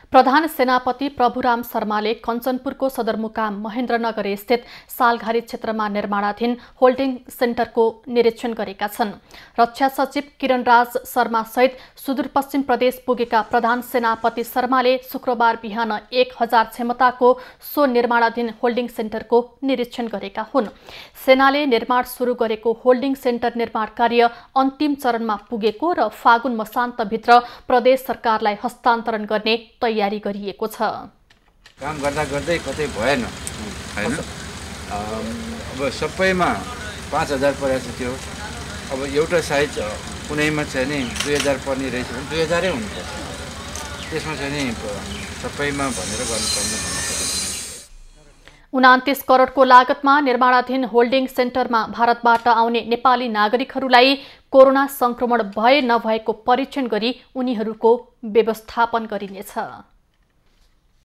प्रधान सेनापति प्रभुराम शर्माले कञ्चनपुरको सदरमुकाम महेन्द्रनगर स्थित सालघारी क्षेत्रमा निर्माणाधीन होल्डिङ सेन्टरको निरीक्षण गरेका छन्। रक्षा सचिव किरणराज शर्मा सहित सुदूरपश्चिम प्रदेश पुगेका प्रधान सेनापति शर्माले शुक्रबार बिहान 1000 क्षमताको सो निर्माणाधीन होल्डिङ सेन्टरको निरीक्षण गरेका हुन्। सेनाले निर्माण सुरु गरेको होल्डिङ सेन्टर निर्माण कार्य अन्तिम चरणमा पुगेको र फागुन मसान्तभित्र प्रदेश सरकारलाई हस्तान्तरण गर्ने तयारी गरिएको छ। काम गर्दा गर्दै कतै भएन हैन। अब सबैमा 5000 परेको थियो। अब एउटा साइज कुनैमा चाहिँ नि 2000 पर्ने रहेछ भने 2000 नै हुनुपर्छ। त्यसमा चाहिँ नि सबैमा भनेर गर्नुपर्ने भन्नु। 29 करोडको लागतमा निर्माणाधीन होल्डिङ सेन्टरमा भारतबाट आउने नेपाली नागरिकहरूलाई कोरोना संक्रमण भए नभएको परीक्षण गरी उनीहरूको व्यवस्थापन गरिनेछ।